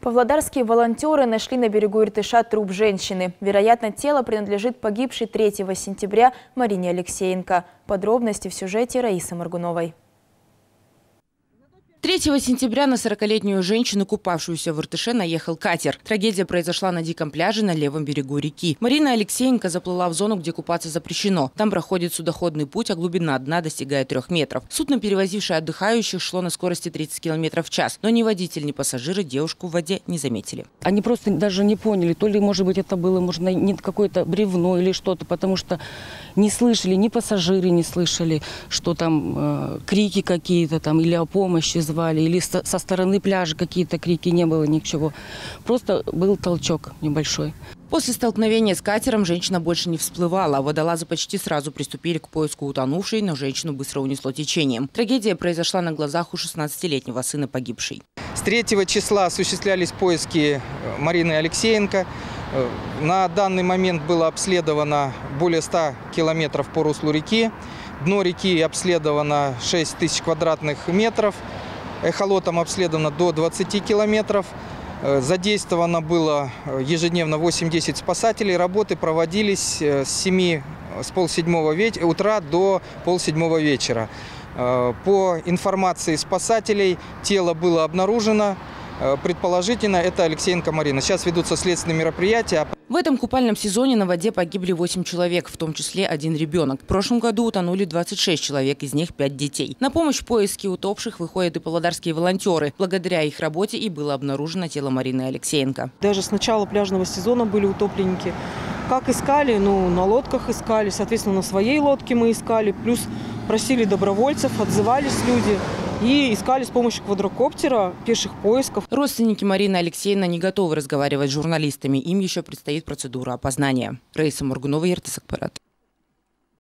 Павлодарские волонтеры нашли на берегу Иртыша труп женщины. Вероятно, тело принадлежит погибшей 3 сентября Марине Алексеенко. Подробности в сюжете Раисы Моргуновой. 3 сентября на 40-летнюю женщину, купавшуюся в Иртыше, наехал катер. Трагедия произошла на диком пляже на левом берегу реки. Марина Алексеенко заплыла в зону, где купаться запрещено. Там проходит судоходный путь, а глубина дна достигает 3 метров. Судно, перевозившее отдыхающих, шло на скорости 30 км в час. Но ни водитель, ни пассажиры девушку в воде не заметили. Они просто даже не поняли, то ли, может быть, это было не какое-то бревно или что-то, потому что не слышали, ни пассажиры не слышали, что там крики какие-то там или о помощи звали, или со стороны пляжа какие-то крики, не было ничего. Просто был толчок небольшой. После столкновения с катером женщина больше не всплывала. Водолазы почти сразу приступили к поиску утонувшей, но женщину быстро унесло течением. Трагедия произошла на глазах у 16-летнего сына погибшей. С 3 числа осуществлялись поиски Марины Алексеенко. На данный момент было обследовано более 100 километров по руслу реки. Дно реки обследовано 6 тысяч квадратных метров. Эхолотом обследовано до 20 километров. Задействовано было ежедневно 8-10 спасателей. Работы проводились с полседьмого утра до полседьмого вечера. По информации спасателей, тело было обнаружено. Предположительно, это Алексеенко Марина. Сейчас ведутся следственные мероприятия. В этом купальном сезоне на воде погибли 8 человек, в том числе 1 ребенок. В прошлом году утонули 26 человек, из них 5 детей. На помощь в поиске утопших выходят и павлодарские волонтеры. Благодаря их работе и было обнаружено тело Марины Алексеенко. Даже с начала пляжного сезона были утопленники. Как искали? На лодках искали, соответственно, на своей лодке мы искали. Плюс просили добровольцев, отзывались люди. И искали с помощью квадрокоптера пеших поисков. Родственники Марины Алексеевны не готовы разговаривать с журналистами. Им еще предстоит процедура опознания. Раиса Моргунова, Иртыс Акпарат.